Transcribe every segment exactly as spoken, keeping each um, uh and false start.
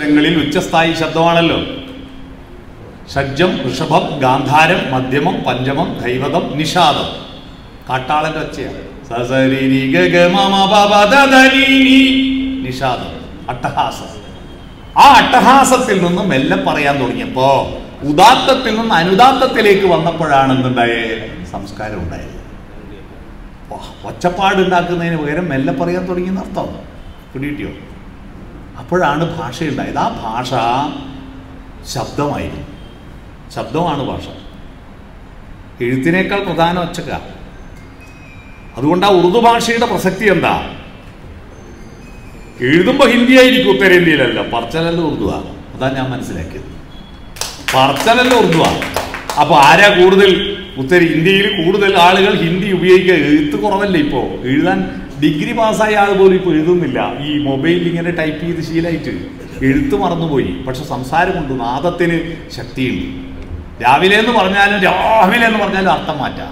ശബ്ദങ്ങളിൽ ഉച്ചസ്ഥായി ശബ്ദമാണല്ലോ. ഷഡ്ജം, ഋഷഭം, ഗാന്ധാരം, മധ്യമം, പഞ്ചമം, ധൈവതം, നിഷാദം. കാട്ടാളന്റെ ഒച്ചയാണ്. നിഷാദം, അട്ടഹാസം. ആ അട്ടഹാസത്തിൽ നിന്ന് മെല്ലെ പറയാൻ തുടങ്ങിയപ്പോ ഉദാത്തത്തിൽ നിന്ന് അനുദാത്തത്തിലേക്ക് വന്നപ്പോഴാണ് എന്തുണ്ടായേ? സംസ്കാരം ഉണ്ടായത്. ഒച്ചപ്പാടുണ്ടാക്കുന്നതിന് പകരം മെല്ലെ പറയാൻ തുടങ്ങിയെന്ന് അർത്ഥം. പിടികിട്ടിയോ? അപ്പോഴാണ് ഭാഷ ഉണ്ടായത്. ആ ഭാഷ ശബ്ദമായിരുന്നു. ശബ്ദമാണ് ഭാഷ. എഴുത്തിനേക്കാൾ പ്രധാന ഒച്ചക്ക. അതുകൊണ്ട് ആ ഉറുദു ഭാഷയുടെ പ്രസക്തി എന്താ? എഴുതുമ്പോൾ ഹിന്ദി ആയിരിക്കും, ഉത്തരേന്ത്യയിലല്ല. പറച്ചലല്ല ഉറുദുവാണ്. അതാ ഞാൻ മനസ്സിലാക്കിയത്. പറച്ചലല്ല ഉറുദുവാണ്. അപ്പൊ ആരാ കൂടുതൽ? ഉത്തര ഇന്ത്യയിൽ കൂടുതൽ ആളുകൾ ഹിന്ദി ഉപയോഗിക്കുക. എഴുത്ത് കുറവല്ലേ ഇപ്പോ? എഴുതാൻ ഡിഗ്രി പാസ്സായ ആൾ പോലും ഇപ്പോൾ എഴുതുന്നില്ല. ഈ മൊബൈലിൽ ഇങ്ങനെ ടൈപ്പ് ചെയ്ത് ശീലമായിട്ട് എഴുത്ത് മറന്നുപോയി. പക്ഷെ സംസാരമുണ്ട്, നാദത്തിന് ശക്തിയുണ്ട്. രാവിലെ എന്ന് പറഞ്ഞാലും രാവിലെ എന്ന് പറഞ്ഞാലും അർത്ഥം മാറ്റാം.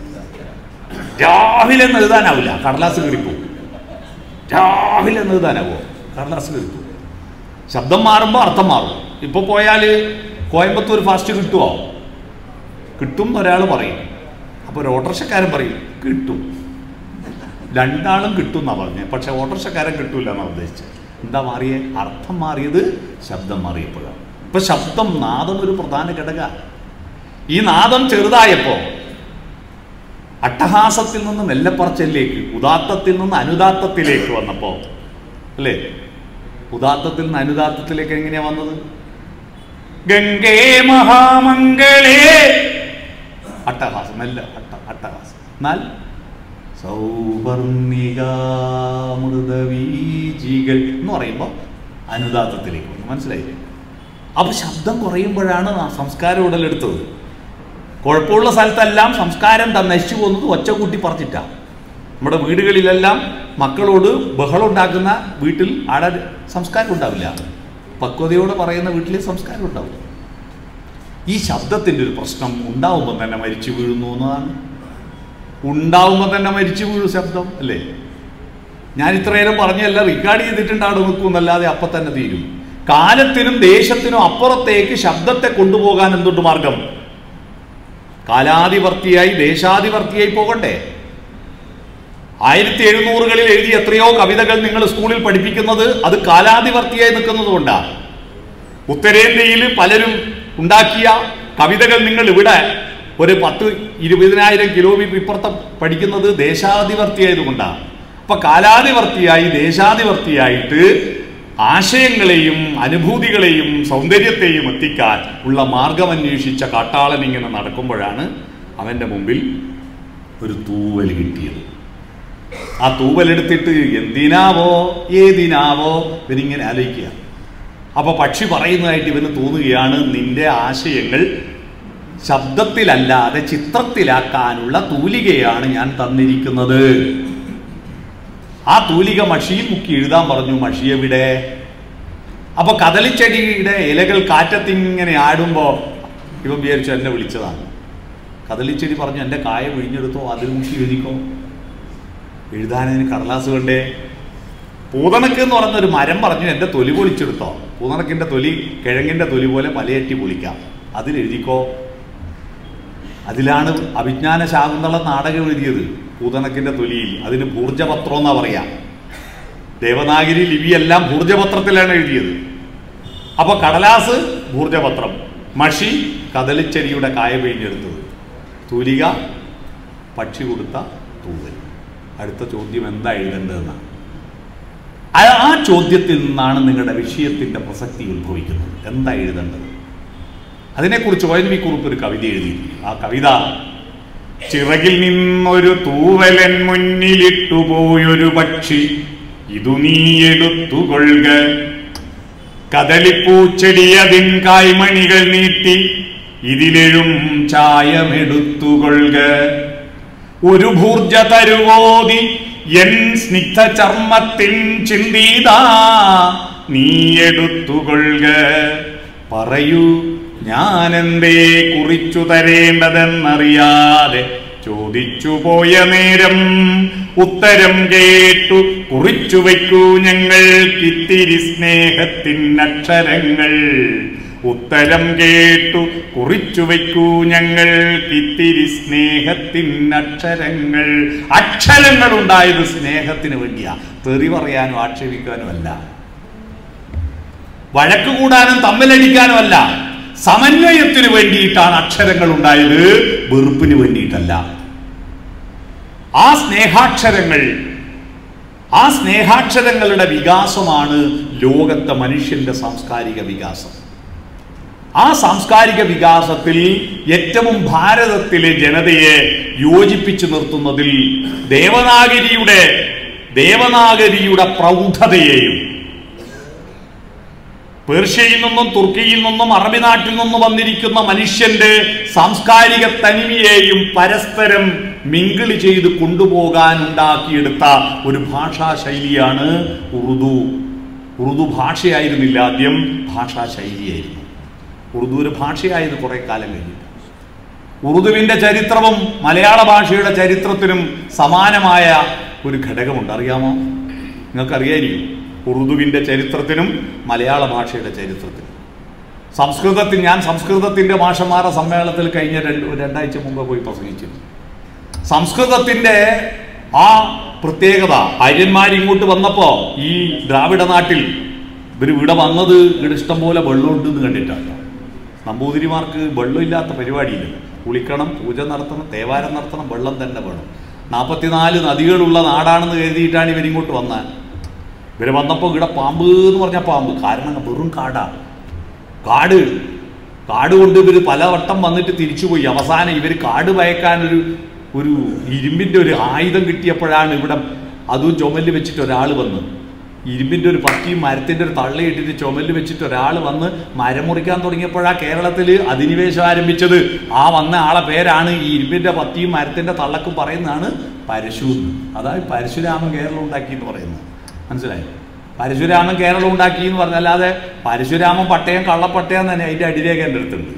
രാവിലെ എന്ന് എഴുതാനാവില്ല, കടലാസ് കീറിപ്പോവും. രാവിലെ എന്ന് എഴുതാനാവോ? കടലാസ് കീറിപ്പോവും. ശബ്ദം മാറുമ്പോൾ അർത്ഥം മാറും. ഇപ്പൊ പോയാൽ കോയമ്പത്തൂർ ഫാസ്റ്റ് കിട്ടുമോ? കിട്ടും എന്നൊരാൾ പറയും. അപ്പോൾ ഒരു ഓട്ടോറിക്ഷക്കാരൻ പറയും കിട്ടും. രണ്ടാളും കിട്ടും എന്നാണ് പറഞ്ഞത്. പക്ഷെ ഓട്ടോറിക്ഷക്കാരൻ കിട്ടൂല എന്നാണ് ഉദ്ദേശിച്ചത്. എന്താ മാറിയേ? അർത്ഥം മാറിയത് ശബ്ദം മാറിയപ്പോഴാണ്. ഇപ്പൊ ശബ്ദം, നാദം ഒരു പ്രധാന ഘടക. ഈ നാദം ചെറുതായപ്പോ അട്ടഹാസത്തിൽ നിന്ന് മെല്ലപ്പറച്ചിലേക്ക്, ഉദാത്തത്തിൽ നിന്ന് അനുദാത്തത്തിലേക്ക് വന്നപ്പോ അല്ലേ? ഉദാത്തത്തിൽ നിന്ന് അനുദാത്തത്തിലേക്ക് എങ്ങനെയാ വന്നത്? ഗംഗേ മഹാമംഗളേ, അട്ടഹാസം, മെല്ലെ അട്ട അട്ടഹാസം. എന്നാൽ സൗവർണികാമൃതവീജികൾ എന്ന് പറയുമ്പോൾ അനുദാത്തത്തിലേക്ക് വന്നു. മനസ്സിലായില്ലേ? അപ്പൊ ശബ്ദം കുറയുമ്പോഴാണ് സംസ്കാരം ഉടലെടുത്തത്. കുഴപ്പമുള്ള സ്ഥലത്തെല്ലാം സംസ്കാരം നശിച്ചു പോകുന്നത് ഒച്ച കൂട്ടി പറഞ്ഞിട്ടാണ്. നമ്മുടെ വീടുകളിലെല്ലാം മക്കളോട് ബഹളം ഉണ്ടാക്കുന്ന വീട്ടിൽ ആടെ സംസ്കാരം ഉണ്ടാവില്ല. പക്വതയോടെ പറയുന്ന വീട്ടിൽ സംസ്കാരം ഉണ്ടാവില്ല. ഈ ശബ്ദത്തിൻ്റെ ഒരു പ്രശ്നം ഉണ്ടാവുമ്പോൾ തന്നെ മരിച്ചു വീഴുന്നു എന്നതാണ്. ഉണ്ടാവുമ്പോൾ തന്നെ മരിച്ചു വീഴും ശബ്ദം അല്ലേ? ഞാൻ ഇത്രയേരം പറഞ്ഞല്ല, റെക്കോർഡ് ചെയ്തിട്ടുണ്ടാവും നിൽക്കുന്നല്ലാതെ അപ്പം തന്നെ തീരും. കാലത്തിനും ദേശത്തിനും അപ്പുറത്തേക്ക് ശബ്ദത്തെ കൊണ്ടുപോകാൻ എന്തുണ്ട് മാർഗം? കാലാധിവർത്തിയായി ദേശാധിവർത്തിയായി പോകണ്ടേ? ആയിരത്തി എഴുന്നൂറുകളിൽ എഴുതിയ എത്രയോ കവിതകൾ നിങ്ങൾ സ്കൂളിൽ പഠിപ്പിക്കുന്നത് അത് കാലാധിവർത്തിയായി നിൽക്കുന്നത് കൊണ്ടാണ്. ഉത്തരേന്ത്യയിൽ പലരും ഉണ്ടാക്കിയ കവിതകൾ നിങ്ങൾ ഇവിടെ ഒരു പത്ത് ഇരുപതിനായിരം കിലോമീറ്റർ ഇപ്പുറത്ത് പഠിക്കുന്നത് ദേശാധിവർത്തിയായതുകൊണ്ടാണ്. അപ്പൊ കാലാധിവർത്തിയായി ദേശാധിവർത്തിയായിട്ട് ആശയങ്ങളെയും അനുഭൂതികളെയും സൗന്ദര്യത്തെയും എത്തിക്കാൻ ഉള്ള മാർഗം അന്വേഷിച്ച കാട്ടാളൻ ഇങ്ങനെ നടക്കുമ്പോഴാണ് അവൻ്റെ മുമ്പിൽ ഒരു തൂവൽ കിട്ടിയത്. ആ തൂവലെടുത്തിട്ട് എന്തിനാവോ ഏതിനാവോ ഇവനിങ്ങനെ ആലോചിക്കുക. അപ്പൊ പക്ഷി പറയുന്നതായിട്ട് ഇവന് തോന്നുകയാണ്, നിന്റെ ആശയങ്ങൾ ശബ്ദത്തിലല്ലാതെ ചിത്രത്തിലാക്കാനുള്ള തൂലികയാണ് ഞാൻ തന്നിരിക്കുന്നത്. ആ തൂലിക മഷിയിൽ മുക്കി എഴുതാൻ പറഞ്ഞു. മഷി എവിടെ? അപ്പൊ കദളിച്ചെടിയുടെ ഇലകൾ കാറ്റത്തിങ്ങനെ ആടുമ്പോ ഇവൻ വിചാരിച്ചു എന്നെ വിളിച്ചതാണ്. കദളിച്ചെടി പറഞ്ഞു, എൻ്റെ കായ പിഴിഞ്ഞെടുത്തോ, അതിൽ മുക്കി എഴുതിക്കോ. എഴുതാനതിന് കടലാസ് വേണ്ടേ? പൂതണക്ക് എന്ന് പറഞ്ഞൊരു മരം പറഞ്ഞു, എൻ്റെ തൊലി പൊളിച്ചെടുത്തോ. പൂതണക്കിൻ്റെ തൊലി കിഴങ്ങിൻ്റെ തൊലി പോലെ പലയറ്റി പൊളിക്കാം, അതിലെഴുതിക്കോ. അതിലാണ് അഭിജ്ഞാന ശാകുന്തള നാടകം എഴുതിയത്. പൂതണക്കിൻ്റെ തൊലിയിൽ അതിന് ഭൂർജപത്രം എന്നാ പറയാ. ദേവനാഗരി ലിപിയെല്ലാം ഭൂർജപത്രത്തിലാണ് എഴുതിയത്. അപ്പൊ കടലാസ് ഭൂർജപത്രം, മഷി കദളിച്ചെടിയുടെ കായ പിഴിഞ്ഞെടുത്തത്, തൂലിക പക്ഷി കൊടുത്ത തൂവൽ. അടുത്ത ചോദ്യം എന്താ എഴുതേണ്ടതെന്നാണ്. ആ ചോദ്യത്തിൽ നിന്നാണ് നിങ്ങളുടെ വിഷയത്തിന്റെ പ്രസക്തി ഉത്ഭവിക്കുന്നത്. എന്താ എഴുതേണ്ടത്? അതിനെക്കുറിച്ച് ഒ എൻ വി കുറുപ്പ് ഒരു കവിത എഴുതി. ആ കവിത, ചിറകിൽ നിന്നൊരു തൂവലൻ മുന്നിലിട്ടുപോയൊരു പക്ഷി, ഇതു നീ എടുത്തുകൊള്ളുക. കദളിപ്പൂച്ചെടിയതിൻ കായ്മണികൾ നീട്ടി, ഇതിലെഴും ചായമെടുത്തുകൊള്ളുക. ഒരു ഭൂർജ തരുവോതി എൻ സ്നിഗ്ധ ചർമ്മത്തിൻ ചിന്തീതാ നീ എടുത്തുകൊള്ളുക. പറയൂ, ഞാനെന്തേ കുറിച്ചു തരേണ്ടതെന്നറിയാതെ ചോദിച്ചു പോയ നേരം ഉത്തരം കേട്ടു കുറിച്ചു വയ്ക്കൂ ഞങ്ങൾക്കിത്തിരി സ്നേഹത്തിനക്ഷരങ്ങൾ. ഉത്തരം കേട്ടു കുറിച്ചു വയ്ക്കൂ ഞങ്ങൾക്കിത്തിരി സ്നേഹത്തിനക്ഷരങ്ങൾ. അക്ഷരങ്ങൾ ഉണ്ടായത് സ്നേഹത്തിന് വേണ്ടിയാ, തെറി പറയാനും ആക്ഷേപിക്കാനും അല്ല, വഴക്ക് കൂടാനും തമ്മിലടിക്കാനും അല്ല. സമന്വയത്തിന് വേണ്ടിയിട്ടാണ് അക്ഷരങ്ങൾ ഉണ്ടായത്, വെറുപ്പിന് വേണ്ടിയിട്ടല്ല. ആ സ്നേഹാക്ഷരങ്ങൾ ആ സ്നേഹാക്ഷരങ്ങളുടെ വികാസമാണ് ലോകത്തെ മനുഷ്യന്റെ സാംസ്കാരിക വികാസം. ആ സാംസ്കാരിക വികാസത്തിൽ ഏറ്റവും ഭാരതത്തിലെ ജനതയെ യോജിപ്പിച്ചു നിർത്തുന്നതിൽ ദേവനാഗരിയുടെ ദേവനാഗരിയുടെ പ്രൗഢതയെയും പേർഷ്യയിൽ നിന്നും തുർക്കിയിൽ നിന്നും അറബി നാട്ടിൽ നിന്നും വന്നിരിക്കുന്ന മനുഷ്യന്റെ സാംസ്കാരിക തനിമയെയും പരസ്പരം മിങ്കിള് ചെയ്ത് കൊണ്ടുപോകാൻ ഉണ്ടാക്കിയെടുത്ത ഒരു ഭാഷാ ശൈലിയാണ് ഉറുദു. ഉറുദു ഭാഷയായിരുന്നില്ല ആദ്യം, ഭാഷാ ശൈലിയായിരുന്നു. ഉറുദു ഒരു ഭാഷയായത് കുറെ കാലം കഴിഞ്ഞിട്ട്. ഉറുദുവിന്റെ ചരിത്രവും മലയാള ഭാഷയുടെ ചരിത്രത്തിനും സമാനമായ ഒരു ഘടകമുണ്ട്, അറിയാമോ? നിങ്ങൾക്കറിയായിരിക്കും. ഉറുദുവിന്റെ ചരിത്രത്തിനും മലയാള ഭാഷയുടെ ചരിത്രത്തിനും. സംസ്കൃതത്തിൽ ഞാൻ സംസ്കൃതത്തിന്റെ ഭാഷമാരുടെ സമ്മേളനത്തിൽ കഴിഞ്ഞ രണ്ട് രണ്ടാഴ്ച മുമ്പ് പോയി പ്രസംഗിച്ചിരുന്നു. സംസ്കൃതത്തിന്റെ ആ പ്രത്യേകത, ആര്യന്മാരിങ്ങോട്ട് വന്നപ്പോ ഈ ദ്രാവിഡ നാട്ടിൽ ഇവർ ഇവിടെ വന്നത് ഇവിടെ ഇഷ്ടം പോലെ വെള്ളമുണ്ടെന്ന് കണ്ടിട്ടാണ്. നമ്പൂതിരിമാർക്ക് വെള്ളമില്ലാത്ത പരിപാടിയില്ല. കുളിക്കണം, പൂജ നടത്തണം, തേവാരം നടത്തണം, വെള്ളം തന്നെ വേണം. നാൽപ്പത്തിനാല് നദികളുള്ള നാടാണെന്ന് കരുതിയിട്ടാണ് ഇവരിങ്ങോട്ട് വന്നത്. ഇവർ വന്നപ്പോൾ ഇവിടെ പാമ്പ് എന്ന് പറഞ്ഞാൽ പാമ്പ്, കാരണം വെറും കാടാണ്. കാട് കാട് കൊണ്ട് ഇവർ പലവട്ടം വന്നിട്ട് തിരിച്ചുപോയി. അവസാനം ഇവർ കാട് ഭയക്കാനൊരു ഒരു ഇരുമ്പിൻ്റെ ഒരു ആയുധം കിട്ടിയപ്പോഴാണ് ഇവിടെ അതും ചുമലിൽ വെച്ചിട്ട് ഒരാൾ വന്ന്, ഇരുമ്പിൻ്റെ ഒരു പട്ടിയും മരത്തിൻ്റെ ഒരു തള്ളയിട്ടിട്ട് ചുമലിൽ വെച്ചിട്ട് ഒരാൾ വന്ന് മരം മുറിക്കാൻ തുടങ്ങിയപ്പോഴാണ് കേരളത്തിൽ അധിനിവേശം ആരംഭിച്ചത്. ആ വന്ന ആളെ പേരാണ് ഈ ഇരുമ്പിൻ്റെ പത്തിയും മരത്തിൻ്റെ തള്ളക്കും പറയുന്നതാണ് പരശു. അതായത് പരശുരാമൻ കേരളം ഉണ്ടാക്കി എന്ന് പറയുന്നത്. മനസ്സിലായി? പരശുരാമൻ കേരളം ഉണ്ടാക്കി എന്ന് പറഞ്ഞാൽ അല്ലാതെ പരശുരാമൻ പട്ടയം കള്ളപ്പട്ടയം തന്നെ അതിൻ്റെ അടിരേഖ എൻ്റെ അടുത്തുണ്ട്.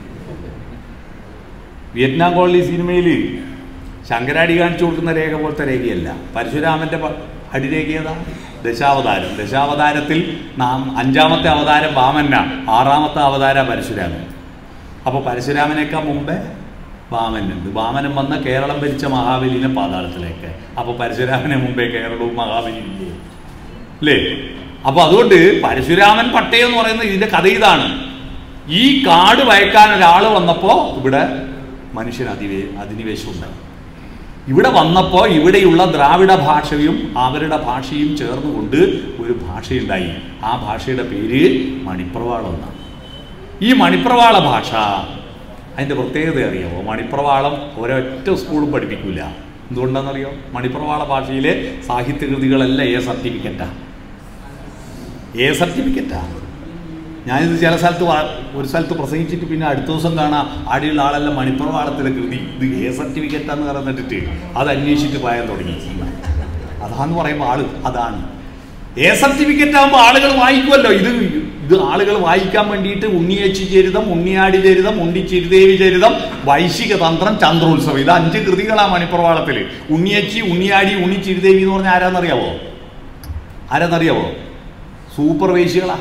വിയറ്റ്നാം കോളനി സിനിമയിൽ ശങ്കരാടി കാണിച്ചു കൊടുക്കുന്ന രേഖ പോലത്തെ രേഖയല്ല. പരശുരാമൻ്റെ അടിരേഖ ഏതാ? ദശാവതാരം. ദശാവതാരത്തിൽ നാം അഞ്ചാമത്തെ അവതാരം വാമന, ആറാമത്തെ അവതാരം പരശുരാമൻ. അപ്പോൾ പരശുരാമനേക്കാൾ മുമ്പേ വാമനുണ്ട്. വാമനൻ വന്ന കേരളം ഭരിച്ച മഹാബലിനെ പാതാളത്തിലേക്ക്. അപ്പോൾ പരശുരാമനെ മുമ്പേ കേരളവും മഹാബലിയും ഇല്ലേ അല്ലേ? അപ്പോൾ അതുകൊണ്ട് പരശുരാമൻ പട്ടയം എന്ന് പറയുന്നത് ഇതിൻ്റെ കഥ ഇതാണ്. ഈ കാട് വയക്കാൻ ഒരാൾ വന്നപ്പോൾ ഇവിടെ മനുഷ്യൻ അധിവേ അധിനിവേശം ഉണ്ടായി. ഇവിടെ വന്നപ്പോൾ ഇവിടെയുള്ള ദ്രാവിഡ ഭാഷയും അവരുടെ ഭാഷയും ചേർന്നുകൊണ്ട് ഒരു ഭാഷയുണ്ടായി. ആ ഭാഷയുടെ പേര് മണിപ്രവാളം എന്നാണ്. ഈ മണിപ്രവാള ഭാഷ അതിൻ്റെ പ്രത്യേകത അറിയാമോ? മണിപ്രവാളം ഒരൊറ്റ സ്കൂളും പഠിപ്പിക്കില്ല. എന്തുകൊണ്ടാണെന്നറിയോ? മണിപ്രവാള ഭാഷയിലെ സാഹിത്യകൃതികളെല്ലാം എ സർട്ടിഫിക്കറ്റാണ്. എ സർട്ടിഫിക്കറ്റാണ്. ഞാനിത് ചില സ്ഥലത്ത് ഒരു സ്ഥലത്ത് പ്രസംഗിച്ചിട്ട് പിന്നെ അടുത്ത ദിവസം കാണാം ആടിയുള്ള ആളെല്ലാം മണിപ്രവാളത്തിലെ കൃതി ഇത് എ സർട്ടിഫിക്കറ്റാന്ന് പറഞ്ഞിട്ട് അത് അന്വേഷിച്ചിട്ട് പോയാൻ തുടങ്ങി. അതാന്ന് പറയുമ്പോൾ ആള് അതാണ് എ സർട്ടിഫിക്കറ്റ് ആകുമ്പോൾ ആളുകൾ വായിക്കുമല്ലോ. ഇത് ഇത് ആളുകൾ വായിക്കാൻ വേണ്ടിയിട്ട് ഉണ്ണിയേച്ചി ചരിതം, ഉണ്ണിയാടി ചരിതം, ഉണ്ണിച്ചിരുദേവി ചരിതം, വൈശിക തന്ത്രം, ചന്ദ്രോത്സവം, ഇത് അഞ്ച് കൃതികളാണ് മണിപ്രവാളത്തിൽ. ഉണ്ണിയേച്ചി, ഉണ്ണിയാടി, ഉണ്ണിച്ചിരുദേവി എന്ന് പറഞ്ഞാൽ ആരാന്നറിയാവോ? ആരാന്നറിയാവോ? സൂപ്പർ വേശികളാ.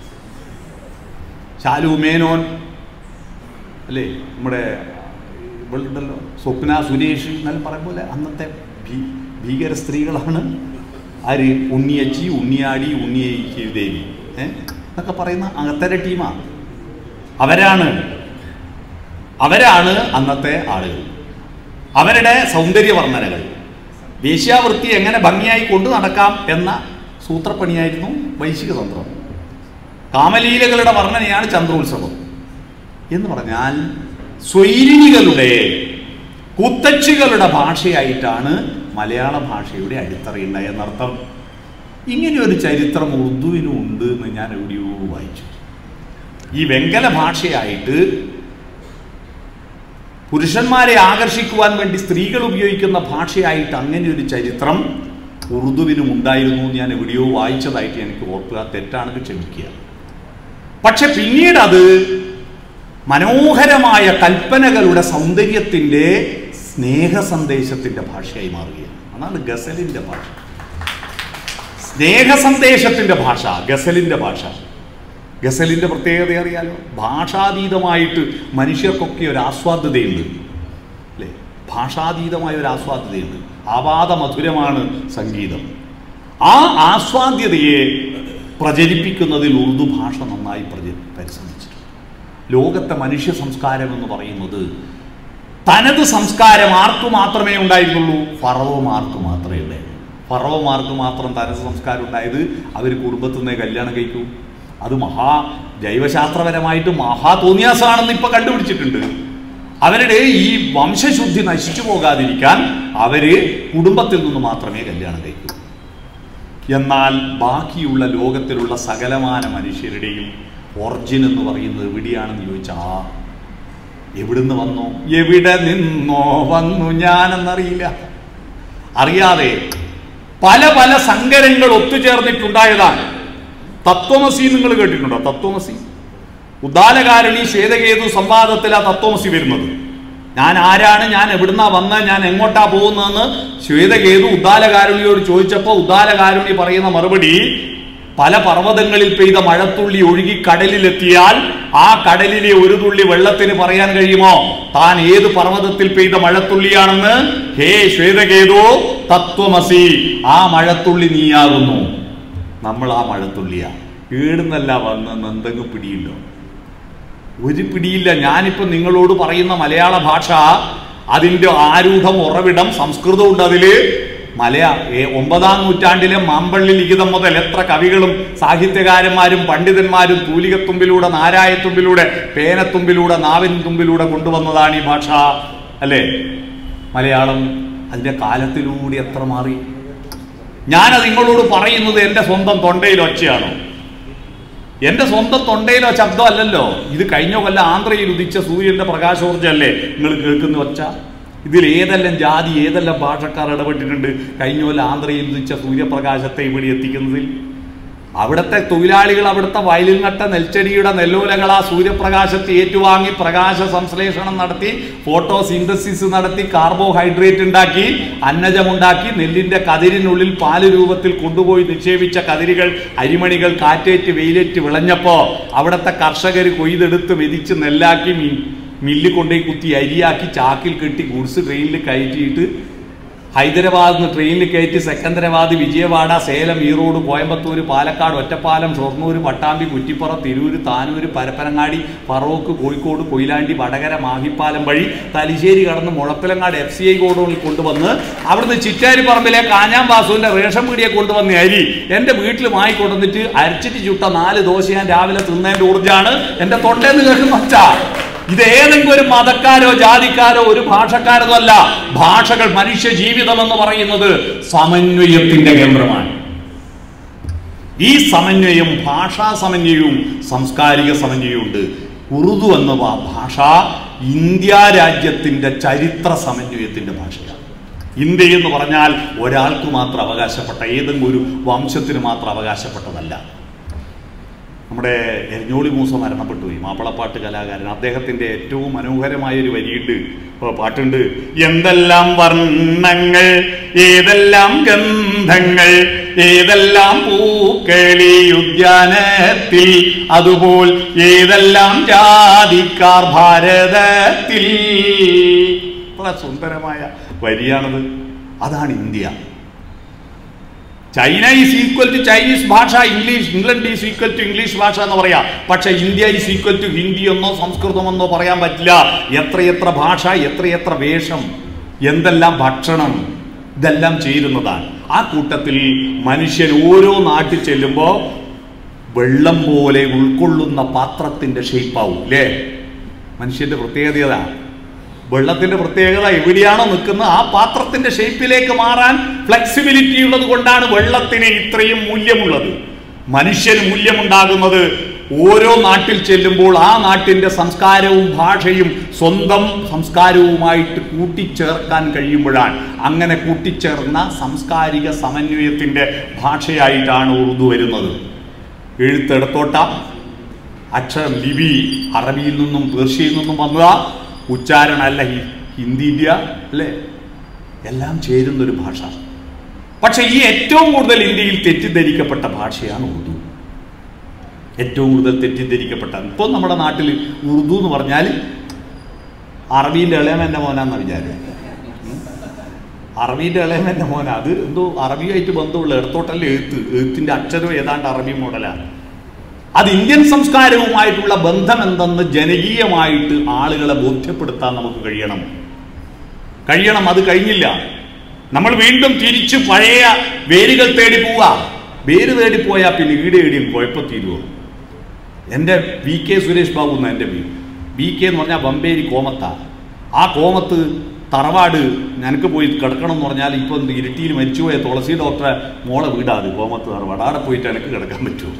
ശാലു മേനോൻ അല്ലേ, നമ്മുടെ ഇവളുണ്ടല്ലോ സ്വപ്ന സുരേഷ് എന്നെല്ലാം പറയും പോലെ അന്നത്തെ ഭീ ഭീകര സ്ത്രീകളാണ് ആര്? ഉണ്ണിയച്ചി, ഉണ്ണിയാടി, ഉണ്ണിയേച്ചിദേവി ഏഹ് എന്നൊക്കെ പറയുന്ന അത്തരം ടീമാണ്. അവരാണ് അവരാണ് അന്നത്തെ ആളുകൾ. അവരുടെ സൗന്ദര്യ വർണ്ണനകൾ, വേശ്യാവൃത്തി എങ്ങനെ ഭംഗിയായി കൊണ്ടു നടക്കാം എന്ന സൂത്രപ്പണിയായിരുന്നു വൈശിക തന്ത്രം. കാമലീലകളുടെ വർണ്ണനയാണ് ചന്ദ്രോത്സവം. എന്ന് പറഞ്ഞാൽ സ്വൈരിണികളുടെ, കുത്തച്ചികളുടെ ഭാഷയായിട്ടാണ് മലയാള ഭാഷയുടെ അടിത്തറയുണ്ടായ എന്നർത്ഥം. ഇങ്ങനെയൊരു ചരിത്രം ഉറുദുവിനും ഉണ്ട് എന്ന് ഞാൻ എവിടെയോ വായിച്ചു. ഈ വെങ്കല ഭാഷയായിട്ട് പുരുഷന്മാരെ ആകർഷിക്കുവാൻ വേണ്ടി സ്ത്രീകൾ ഉപയോഗിക്കുന്ന ഭാഷയായിട്ട് അങ്ങനെ ഒരു ചരിത്രം ഉറുദുവിനും ഉണ്ടായിരുന്നു എന്ന് ഞാൻ എവിടെയോ വായിച്ചതായിട്ട് എനിക്ക് ഓർക്കുക. തെറ്റാണെങ്കിൽ ക്ഷമിക്കുക. പക്ഷെ പിന്നീട് അത് മനോഹരമായ കൽപ്പനകളുടെ സൗന്ദര്യത്തിൻ്റെ സ്നേഹ സന്ദേശത്തിൻ്റെ ഭാഷയായി മാറുകയാണ്. അതാണ് ഗസലിൻ്റെ ഭാഷ. സ്നേഹസന്ദേശത്തിന്റെ ഭാഷ, ഗസലിന്റെ ഭാഷ. ഗസലിന്റെ പ്രത്യേകത അറിയാലോ, ഭാഷാതീതമായിട്ട് മനുഷ്യർക്കൊക്കെ ഒരു ആസ്വാദ്യതയുണ്ട് അല്ലേ? ഭാഷാതീതമായ ഒരു ആസ്വാദ്യതയുണ്ട്. ആവാദ മധുരമാണ് സംഗീതം. ആ ആസ്വാദ്യതയെ പ്രചരിപ്പിക്കുന്നതിൽ ഉറുദു ഭാഷ നന്നായി പ്രചരി പരിശ്രമിച്ചിട്ടുണ്ട്. ലോകത്തെ മനുഷ്യ സംസ്കാരം എന്ന് പറയുന്നത് തനത് സംസ്കാരം ആർക്കു മാത്രമേ ഉണ്ടായിരുന്നുള്ളൂ? ഫറവോമാർക്ക് മാത്രമേ ഉണ്ടായിരുന്നുള്ളൂ. ഫറവോമാർക്ക് മാത്രം തനത് സംസ്കാരം ഉണ്ടായത് അവർ കുടുംബത്തിൽ നിന്ന് കല്യാണം കഴിക്കും. അത് മഹാ ജൈവശാസ്ത്രപരമായിട്ട് മഹാ തോന്നിയാസമാണെന്ന് ഇപ്പൊ കണ്ടുപിടിച്ചിട്ടുണ്ട്. അവരുടെ ഈ വംശശുദ്ധി നശിച്ചു പോകാതിരിക്കാൻ അവര് കുടുംബത്തിൽ നിന്ന് മാത്രമേ കല്യാണം കഴിക്കൂ. എന്നാൽ ബാക്കിയുള്ള ലോകത്തിലുള്ള സകലമാന മനുഷ്യരുടെയും ഒറിജിൻ എന്ന് പറയുന്നത് എവിടെയാണെന്ന് ചോദിച്ചാൽ എവിടുന്ന് വന്നോ, എവിടെ നിന്നോ വന്നു ഞാനെന്നറിയില്ല. അറിയാതെ പല പല സങ്കരങ്ങൾ ഒത്തുചേർന്നിട്ടുണ്ടായതാണ്. തത്വമസി നിങ്ങൾ കേട്ടിട്ടുണ്ടോ? തത്വമസി, ഉദാലകാരുണി ശ്വേതകേതു സംവാദത്തിൽ ആ തത്വമസി വരുന്നത്. ഞാൻ ആരാണ്, ഞാൻ എവിടുന്നാ വന്ന്, ഞാൻ എങ്ങോട്ടാ പോകുന്നതെന്ന് ശ്വേതകേതു ഉദാലകാരുണിയോട് ചോദിച്ചപ്പോൾ ഉദാലകാരുണി പറയുന്ന മറുപടി, പല പർവ്വതങ്ങളിൽ പെയ്ത മഴത്തുള്ളി ഒഴുകി കടലിലെത്തിയാൽ ആ കടലിലെ ഒരു തുള്ളി വെള്ളത്തിന് പറയാൻ കഴിയുമോ താൻ ഏത് പർവ്വതത്തിൽ പെയ്ത മഴത്തുള്ളിയാണെന്ന്? ഹേ ശ്വേതകേതു തത്വമസി, ആ മഴത്തുള്ളി നീയാകുന്നു. നമ്മൾ ആ മഴത്തുള്ളിയാ. ഏടുന്നല്ല വന്നെന്ന് എന്തെങ്കിലും പിടിയുണ്ടോ? ഒരു പിടിയില്ല. ഞാനിപ്പോൾ നിങ്ങളോട് പറയുന്ന മലയാള ഭാഷ, അതിൻ്റെ ആരൂഢം ഉറവിടം സംസ്കൃതമുണ്ട്. അതില് മലയാ ഒമ്പതാം നൂറ്റാണ്ടിലെ മാമ്പള്ളി ലിഖിതം മുതൽ എത്ര കവികളും സാഹിത്യകാരന്മാരും പണ്ഡിതന്മാരും തൂലികത്തുമ്പിലൂടെ, നാരായത്തുമ്പിലൂടെ, പേനത്തുമ്പിലൂടെ, നാവിൻ തുമ്പിലൂടെ കൊണ്ടുവന്നതാണ് ഈ ഭാഷ അല്ലേ? മലയാളം അതിൻ്റെ കാലത്തിലൂടെ എത്ര മാറി. ഞാനത് നിങ്ങളോട് പറയുന്നത് എൻ്റെ സ്വന്തം തൊണ്ടയിൽ ഒച്ചയാണോ? എൻ്റെ സ്വന്തം തൊണ്ടയിലോ ശബ്ദം അല്ലല്ലോ. ഇത് കഴിഞ്ഞ കൊല്ലം ആന്ധ്രയിൽ ഉദിച്ച സൂര്യന്റെ പ്രകാശോർജ്ജമല്ലേ നിങ്ങൾ കേൾക്കുന്ന ഒച്ച? ഇതിൽ ഏതെല്ലാം ജാതി, ഏതെല്ലാം ഭാഷക്കാർ ഇടപെട്ടിട്ടുണ്ട് കഴിഞ്ഞ കൊല്ലം ആന്ധ്രയിൽ ഉദിച്ച സൂര്യപ്രകാശത്തെ ഇവിടെ എത്തിക്കുന്നതിൽ? അവിടുത്തെ തൊഴിലാളികൾ അവിടുത്തെ വയലിൽ നട്ട നെൽച്ചെടിയുടെ നെല്ലോലകൾ ആ സൂര്യപ്രകാശത്തെ ഏറ്റുവാങ്ങി പ്രകാശ സംശ്ലേഷണം നടത്തി, ഫോട്ടോസിന്തസിസ് നടത്തി, കാർബോഹൈഡ്രേറ്റ് ഉണ്ടാക്കി, അന്നജമുണ്ടാക്കി, നെല്ലിന്റെ കതിരിനുള്ളിൽ പാല് രൂപത്തിൽ കൊണ്ടുപോയി നിക്ഷേപിച്ച കതിരുകൾ, അരിമണികൾ കാറ്റേറ്റ് വെയിലേറ്റ് വിളഞ്ഞപ്പോ അവിടുത്തെ കർഷകർ കൊയ്തെടുത്ത് മെതിച്ച് നെല്ലാക്കി മില്ലിൽ കൊണ്ടുപോയി കുത്തി അരിയാക്കി ചാക്കിൽ കെട്ടി ഗുഡ്സ് ട്രെയിനിൽ കയറ്റിയിട്ട് ഹൈദരാബാദിൽ നിന്ന് ട്രെയിനിൽ കയറ്റി സെക്കന്ദരാബാദ്, വിജയവാഡ, സേലം, ഈറോഡ്, കോയമ്പത്തൂർ, പാലക്കാട്, ഒറ്റപ്പാലം, ഷൊർണൂർ, പട്ടാമ്പി, കുറ്റിപ്പുറം, തിരൂർ, താനൂർ, പരപ്പനങ്ങാടി, ഫറോക്ക്, കോഴിക്കോട്, കൊയിലാണ്ടി, വടകര, മാഹിപ്പാലം വഴി തലശ്ശേരി കടന്ന് മുഴപ്പിലങ്ങാട് എഫ് സി ഐ ഗോഡൌണിൽ കൊണ്ടുവന്ന് അവിടുന്ന് ചിറ്റാരിപ്പറമ്പിലെ കാഞ്ഞാം വാസുവിന്റെ റേഷൻ പീടിയെ കൊണ്ടുവന്ന അരി എൻ്റെ വീട്ടിൽ വാങ്ങിക്കൊണ്ടുവന്നിട്ട് അരച്ചിട്ട് ചുട്ട നാല് ദോശ ഞാൻ രാവിലെ തിന്നതിൻ്റെ ഊർജ്ജമാണ് എൻ്റെ തൊണ്ടേന്ന് കേൾക്കുന്ന ഒച്ച. ഇത് ഏതെങ്കിലും ഒരു മതക്കാരോ ജാതിക്കാരോ ഒരു ഭാഷക്കാരോ അല്ല. ഭാഷകൾ, മനുഷ്യ ജീവിതം എന്ന് പറയുന്നത് സമന്വയത്തിന്റെ കേന്ദ്രമാണ്. ഈ സമന്വയം, ഭാഷാ സമന്വയവും സാംസ്കാരിക സമന്വയവും ഉണ്ട്. ഉറുദു എന്ന ഭാഷ ഇന്ത്യ രാജ്യത്തിന്റെ ചരിത്ര സമന്വയത്തിന്റെ ഭാഷയാണ്. ഇന്ത്യ എന്ന് പറഞ്ഞാൽ ഒരാൾക്ക് മാത്രം അവകാശപ്പെട്ട, ഏതെങ്കിലും ഒരു വംശത്തിന് മാത്രം അവകാശപ്പെട്ടതല്ല. നമ്മുടെ എരഞ്ഞോളി മൂസ മരണപ്പെട്ടു പോയി, മാപ്പിളപ്പാട്ട് കലാകാരൻ. അദ്ദേഹത്തിന്റെ ഏറ്റവും മനോഹരമായ ഒരു വരിയുണ്ട്, പാട്ടുണ്ട്. എന്തെല്ലാം വർണ്ണങ്ങൾ, ഏതെല്ലാം ഗന്ധങ്ങൾ, ഏതെല്ലാം പൂക്കളി ഉദ്യാനത്തിൽ, അതുപോൽ ഏതെല്ലാം ജാതിക്കാർ ഭാരതത്തിൽ. വളരെ സുന്ദരമായ വരിയാണത്. അതാണ് India. China is equal to Chinese ഭാഷ, English, England is equal to English ഭാഷ എന്ന് പറയാം. പക്ഷെ India is equal to Hindi എന്നോ സംസ്കൃതമെന്നോ പറയാൻ പറ്റില്ല. എത്രയെത്ര ഭാഷ, എത്രയെത്ര വേഷം, എന്തെല്ലാം ഭക്ഷണം, ഇതെല്ലാം ചേരുന്നതാണ്. ആ കൂട്ടത്തിൽ മനുഷ്യൻ ഓരോ നാട്ടിൽ ചെല്ലുമ്പോൾ വെള്ളം പോലെ ഉൾക്കൊള്ളുന്ന പാത്രത്തിന്റെ ഷേപ്പാവും അല്ലേ? മനുഷ്യന്റെ പ്രത്യേകത, വെള്ളത്തിന്റെ പ്രത്യേകത എവിടെയാണോ നിൽക്കുന്നത് ആ പാത്രത്തിന്റെ ഷേപ്പിലേക്ക് മാറാൻ ഫ്ലെക്സിബിലിറ്റി ഉള്ളത് കൊണ്ടാണ് വെള്ളത്തിന് ഇത്രയും മൂല്യമുള്ളത്. മനുഷ്യന് മൂല്യമുണ്ടാകുന്നത് ഓരോ നാട്ടിൽ ചെല്ലുമ്പോൾ ആ നാട്ടിന്റെ സംസ്കാരവും ഭാഷയും സ്വന്തം സംസ്കാരവുമായിട്ട് കൂട്ടിച്ചേർക്കാൻ കഴിയുമ്പോഴാണ്. അങ്ങനെ കൂട്ടിച്ചേർന്ന സാംസ്കാരിക സമന്വയത്തിന്റെ ഭാഷയായിട്ടാണ് ഉറുദു വരുന്നത്. എഴുത്തെടുത്തോട്ട അക്ഷരം, ലിപി അറബിയിൽ നിന്നും പേർഷ്യയിൽ നിന്നും വന്നതാ. ഉച്ചാരണ അല്ല ഹിന്ദി, ഇന്ത്യ അല്ലേ, എല്ലാം ചേരുന്നൊരു ഭാഷ. പക്ഷെ ഈ ഏറ്റവും കൂടുതൽ ഇന്ത്യയിൽ തെറ്റിദ്ധരിക്കപ്പെട്ട ഭാഷയാണ് ഉറുദു. ഏറ്റവും കൂടുതൽ തെറ്റിദ്ധരിക്കപ്പെട്ട ഇപ്പോൾ നമ്മുടെ നാട്ടിൽ ഉറുദു എന്ന് പറഞ്ഞാൽ അറബീൻ്റെ ഇളയമൻ്റെ മോനാന്ന വിചാരം. അറബീൻ്റെ ഇളയമൻ്റെ മോന അത് എന്തോ അറബിയായിട്ട് ബന്ധമുള്ള ഇടത്തോട്ടല്ലേ എഴുത്ത്, എഴുത്തിൻ്റെ അക്ഷരം ഏതാണ്ട് അറബി മോഡലാണ്. അത് ഇന്ത്യൻ സംസ്കാരവുമായിട്ടുള്ള ബന്ധം എന്തെന്ന് ജനകീയമായിട്ട് ആളുകളെ ബോധ്യപ്പെടുത്താൻ നമുക്ക് കഴിയണം കഴിയണം അത് കഴിഞ്ഞില്ല. നമ്മൾ വീണ്ടും തിരിച്ചു പഴയ വേരുകൾ തേടി പോവുക. വേര് തേടിപ്പോയാൽ പിന്നെ ഈടെ ഈടിയും കുഴപ്പത്തീരുവോ. എൻ്റെ വി കെ സുരേഷ് ബാബു എന്ന എൻ്റെ വീട്. വി കെ എന്ന് പറഞ്ഞാൽ ബമ്പേരി കോമത്താ. ആ കോമത്ത് തറവാട് ഞങ്ങൾക്ക് പോയി കിടക്കണം എന്ന് പറഞ്ഞാൽ ഇപ്പോൾ ഇരിട്ടിയിൽ മരിച്ചുപോയ തുളസി ഡോക്ടറെ മോളെ വീടാത് കോമത്ത് തറവാട്. അവിടെ പോയിട്ട് എനിക്ക് കിടക്കാൻ പറ്റുമോ?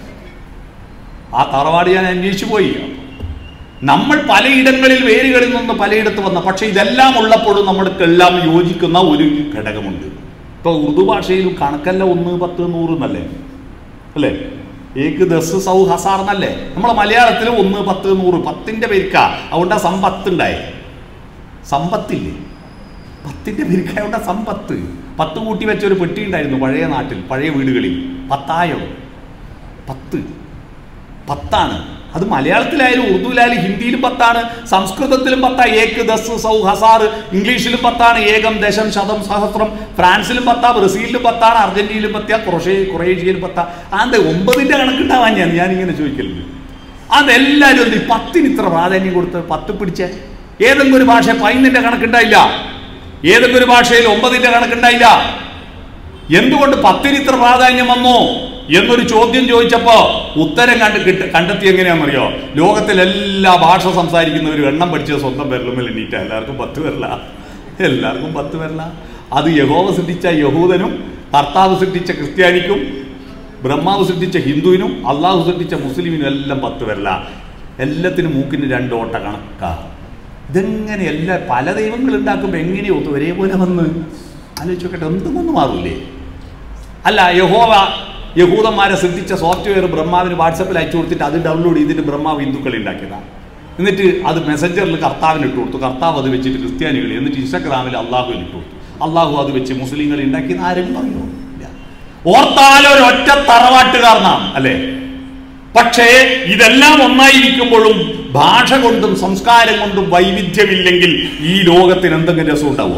ആ തറവാട് ഞാൻ അന്വേഷിച്ചു പോയി. നമ്മൾ പലയിടങ്ങളിൽ വേരുകളിൽ നിന്ന് പലയിടത്ത് വന്ന, പക്ഷെ ഇതെല്ലാം ഉള്ളപ്പോഴും നമ്മൾക്കെല്ലാം യോജിക്കുന്ന ഒരു ഘടകമുണ്ട്. ഇപ്പോൾ ഉറുദു ഭാഷയിലും കണക്കല്ല ഒന്ന് പത്ത് നൂറ് എന്നല്ലേ അല്ലേ, ഏക്ക് ദസ് സൗ ഹസാർ എന്നല്ലേ. നമ്മളെ മലയാളത്തിൽ ഒന്ന് പത്ത് നൂറ് പത്തിൻ്റെ പെരുക്ക. അതുകൊണ്ടാ സമ്പത്തുണ്ടായി. സമ്പത്തില്ലേ, പത്തിൻ്റെ പെരുക്കായോണ്ടാ സമ്പത്ത്. പത്ത് കൂട്ടി വെച്ച ഒരു പെട്ടി ഉണ്ടായിരുന്നു പഴയ നാട്ടിൽ, പഴയ വീടുകളിൽ. പത്തായോ പത്ത് പത്താണ്. അത് മലയാളത്തിലായാലും ഉറുദുവിലായാലും ഹിന്ദിയിലും പത്താണ്, സംസ്കൃതത്തിലും പത്താ. ഏക്ക് ദസ് സൗ ഹസാർ. ഇംഗ്ലീഷിലും പത്താണ്. ഏകം ദശം ശതം സഹസ്രം. ഫ്രാൻസിലും പത്താ, ബ്രസീലിലും പത്താണ്, അർജന്റീനയിലും പത്താ, ക്രൊഷേ ക്രൊയേഷ്യയിലും പത്താ. അതെ ഒമ്പതിൻ്റെ കണക്കുണ്ടാവാൻ ഞാൻ ഞാനിങ്ങനെ ചോദിക്കലുണ്ട്. അതെല്ലാവരും എന്ത് പത്തിന് ഇത്ര പ്രാധാന്യം കൊടുത്ത് പത്ത് പിടിച്ചേ. ഏതെങ്കിലും ഒരു ഭാഷ പതിനൊന്നിൻ്റെ കണക്കുണ്ടായില്ല, ഏതെങ്കിലും ഒരു ഭാഷയിൽ ഒമ്പതിൻ്റെ കണക്കുണ്ടായില്ല. എന്തുകൊണ്ട് പത്തിന് ഇത്ര പ്രാധാന്യം വന്നു എന്നൊരു ചോദ്യം ചോദിച്ചപ്പോ ഉത്തരം കണ്ട് കിട്ട കണ്ടെത്തി എങ്ങനെയാണെന്നറിയോ? ലോകത്തിലെല്ലാ ഭാഷ സംസാരിക്കുന്നവരും എണ്ണം പഠിച്ചത് സ്വന്തം വിരലുമേൽ എണ്ണീറ്റ. എല്ലാവർക്കും പത്ത് വരല, എല്ലാവർക്കും പത്ത് വരല. അത് യഹോവ സൃഷ്ടിച്ച യഹൂദനും കർത്താവ് സൃഷ്ടിച്ച ക്രിസ്ത്യാനിക്കും ബ്രഹ്മാവ് സൃഷ്ടിച്ച ഹിന്ദുവിനും അള്ളാഹു സൃഷ്ടിച്ച മുസ്ലിമിനും എല്ലാം പത്ത് വരല. എല്ലാത്തിനും മൂക്കിന് രണ്ടോട്ട കണക്കാ. ഇതെങ്ങനെ എല്ലാ പല ദൈവങ്ങൾ ഉണ്ടാക്കുമ്പോൾ എങ്ങനെയോ ഒരേപോലെ വന്ന് ആലോചിച്ചോക്കട്ടെ, എന്തും ഒന്ന് മാറൂലേ? അല്ല, യഹോവ യഹൂദന്മാരെ സൃഷ്ടിച്ച സോഫ്റ്റ്വെയർ ബ്രഹ്മാവിന് വാട്സപ്പിൽ അയച്ചു കൊടുത്തിട്ട് അത് ഡൗൺലോഡ് ചെയ്തിട്ട് ബ്രഹ്മാവ് ഹിന്ദുക്കളെ ഉണ്ടാക്കിയതാണ്. എന്നിട്ട് അത് മെസ്സഞ്ചറിൽ കർത്താവിന് ഇട്ട് കൊടുത്തു, കർത്താവ് അത് വെച്ചിട്ട് ക്രിസ്ത്യാനികൾ, എന്നിട്ട് ഇൻസ്റ്റാഗ്രാമിൽ അള്ളാഹുവിന് ഇട്ട് കൊടുത്തു, അള്ളാഹു അത് വെച്ച് മുസ്ലിങ്ങൾ ഉണ്ടാക്കിയെന്ന് ആരും പറയോ? ഇല്ല. ഓർത്താലൊരൊറ്റ തറവാട്ടുകാരനാണ് അല്ലേ? പക്ഷേ ഇതെല്ലാം ഒന്നായിരിക്കുമ്പോഴും ഭാഷ കൊണ്ടും സംസ്കാരം കൊണ്ടും വൈവിധ്യമില്ലെങ്കിൽ ഈ ലോകത്തിന് എന്തെങ്കിലും രസം ഉണ്ടാവുമോ?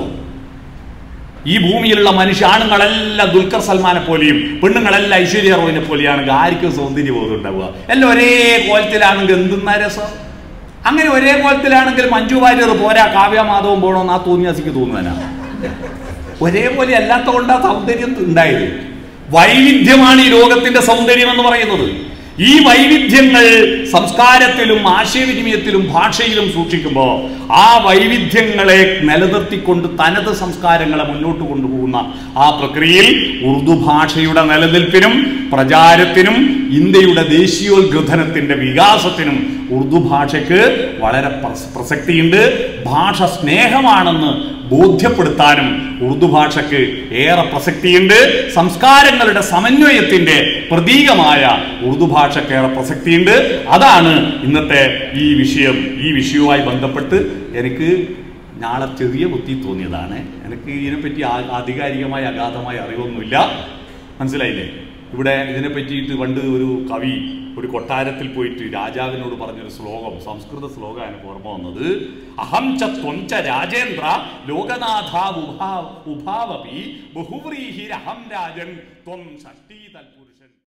ഈ ഭൂമിയിലുള്ള മനുഷ്യ ആണുങ്ങളെല്ലാം ദുൽഖർ സൽമാനെ പോലെയും പെണ്ണുങ്ങളെല്ലാം ഐശ്വര്യ റോയിനെ പോലെയാണെങ്കിൽ ആർക്കും സൗന്ദര്യബോധം ഉണ്ടാവുക? എല്ലാം ഒരേ കോലത്തിലാണെങ്കിൽ എന്തെന്നാ രസം? അങ്ങനെ ഒരേ കോലത്തിലാണെങ്കിൽ മഞ്ജു വാര്യർ പോരാ, കാവ്യ മാധവം പോകണമെന്ന് ആ തോന്നിയാസിക്ക് തോന്നുവാനാ. ഒരേപോലെ അല്ലാത്ത കൊണ്ടാ സൗന്ദര്യം ഉണ്ടായത്. വൈവിധ്യമാണ് ഈ ലോകത്തിന്റെ സൗന്ദര്യം എന്ന് പറയുന്നത്. ഈ വൈവിധ്യങ്ങൾ സംസ്കാരത്തിലും ആശയവിനിമയത്തിലും ഭാഷയിലും സൂക്ഷിക്കുമ്പോൾ ആ വൈവിധ്യങ്ങളെ നിലനിർത്തിക്കൊണ്ട് തനത് സംസ്കാരങ്ങളെ മുന്നോട്ട് കൊണ്ടുപോകുന്ന ആ പ്രക്രിയയിൽ ഉറുദു ഭാഷയുടെ നിലനിൽപ്പിനും പ്രചാരത്തിനും ഇന്ത്യയുടെ ദേശീയോദ്ഗ്രഥനത്തിന്റെ വികാസത്തിനും ഉറുദു ഭാഷയ്ക്ക് വളരെ പ്രസക്തിയുണ്ട്. ഭാഷ സ്നേഹമാണെന്ന് ബോധ്യപ്പെടുത്താനും ഉറുദു ഭാഷയ്ക്ക് ഏറെ പ്രസക്തിയുണ്ട്. സംസ്കാരങ്ങളുടെ സമന്വയത്തിന്റെ പ്രതീകമായ ഉറുദു ഭാഷയ്ക്ക് ഏറെ പ്രസക്തിയുണ്ട്. അതാണ് ഇന്നത്തെ ഈ വിഷയം. ഈ വിഷയവുമായി ബന്ധപ്പെട്ട് എനിക്ക് നാളെ ചെറിയ ബുദ്ധി തോന്നിയതാണ്. എനിക്ക് ഇതിനെപ്പറ്റി ആധികാരികമായ അഗാധമായ അറിവൊന്നുമില്ല. മനസ്സിലായില്ലേ? ഇവിടെ ഇതിനെ പറ്റിയിട്ട് പണ്ട് ഒരു കവി ഒരു കൊട്ടാരത്തിൽ പോയിട്ട് രാജാവിനോട് പറഞ്ഞൊരു ശ്ലോകം, സംസ്കൃത ശ്ലോകമാണ് എനിക്ക് ഓർമ്മ വന്നത്. അഹം ച ത്വം ച രാജേന്ദ്ര ലോകനാഥാ ഉഭാവപി ബഹുവ്രീഹിരഹം രാജൻ ത്വം ഷഷ്ഠീ തൽപുരുഷ.